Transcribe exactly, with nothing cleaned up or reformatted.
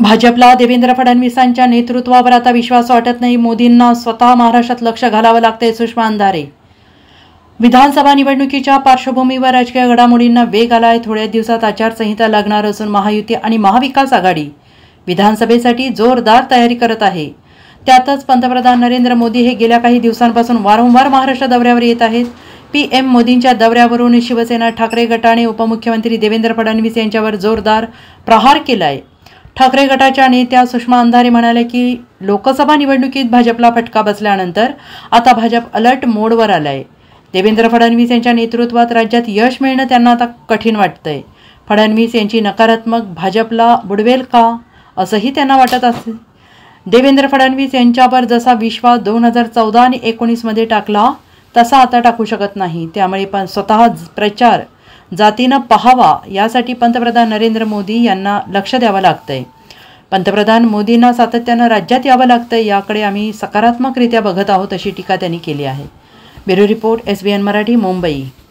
भाजपला देवेंद्र फडणवीसांच्या नेतृत्वावर आता विश्वास वाटत नाही. मोदींना स्वतः महाराष्ट्रात लक्ष घालावं लागतंय. सुषमा अंधारे. विधानसभा निवडणुकीच्या पार्श्वभूमीवर राजकीय घडामोडींना वेग आलाय. थोड्या दिवसात आचारसंहिता लागणार असून महायुती आणि महाविकास आघाडी विधानसभेसाठी जोरदार तयारी करत आहे. त्यातच पंतप्रधान नरेंद्र मोदी हे गेल्या काही दिवसांपासून वारंवार महाराष्ट्र दौऱ्यावर येत आहेत. पीएम मोदींच्या दौऱ्यावरून शिवसेना ठाकरे गटाने उपमुख्यमंत्री देवेंद्र फडणवीस यांच्यावर जोरदार प्रहार केलाय. ठाकरे गटाच्या नेत्या सुषमा अंधारे म्हणाल्या की लोकसभा निवडणुकीत भाजपला फटका बसल्यानंतर आता भाजप अलर्ट मोडवर आलाय. देवेंद्र फडणवीस यांच्या नेतृत्वात राज्यात यश मिळणं त्यांना आता कठीण वाटतंय. फडणवीस यांची नकारात्मक भाजपला बुडवेल का असंही त्यांना वाटत असे. देवेंद्र फडणवीस यांच्यावर जसा विश्वास दोन हजार चौदा आणि एकोणीसमध्ये टाकला तसा आता टाकू शकत नाही. त्यामुळे पण स्वतः प्रचार जातीनं पाहावा यासाठी पंतप्रधान नरेंद्र मोदी यांना लक्ष द्यावं लागतंय. पंतप्रधान मोदींना सातत्यानं राज्यात यावं लागतंय. याकडे आम्ही सकारात्मकरित्या बघत आहोत अशी टीका त्यांनी केली आहे. Bureau report, S B N Marathi, Mumbai.